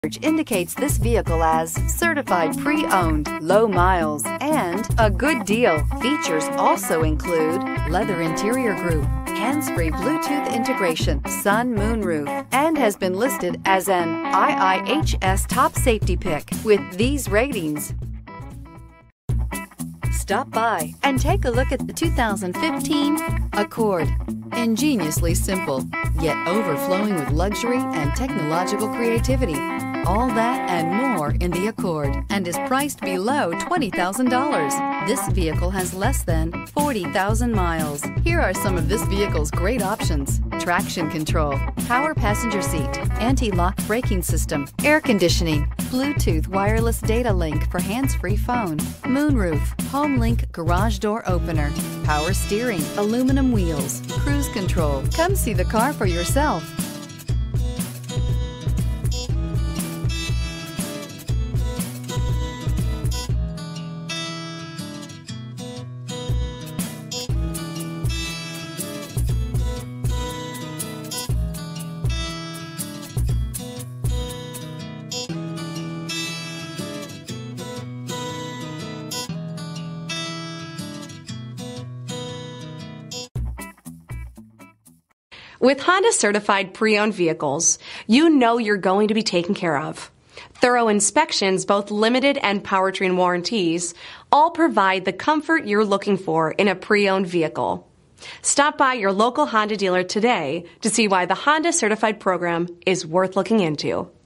indicates this vehicle as certified pre-owned, low miles, and a good deal. Features also include leather interior group, hands-free Bluetooth integration, sun moonroof, and has been listed as an IIHS top safety pick with these ratings. Stop by and take a look at the 2015 Accord. Ingeniously simple, yet overflowing with luxury and technological creativity. All that and more in the Accord, and is priced below $20,000. This vehicle has less than 40,000 miles. Here are some of this vehicle's great options: traction control, power passenger seat, anti-lock braking system, air conditioning, Bluetooth wireless data link for hands-free phone, moonroof, home link garage door opener, power steering, aluminum wheels, cruise control. Come see the car for yourself. With Honda certified pre-owned vehicles, you know you're going to be taken care of. Thorough inspections, both limited and powertrain warranties, all provide the comfort you're looking for in a pre-owned vehicle. Stop by your local Honda dealer today to see why the Honda certified program is worth looking into.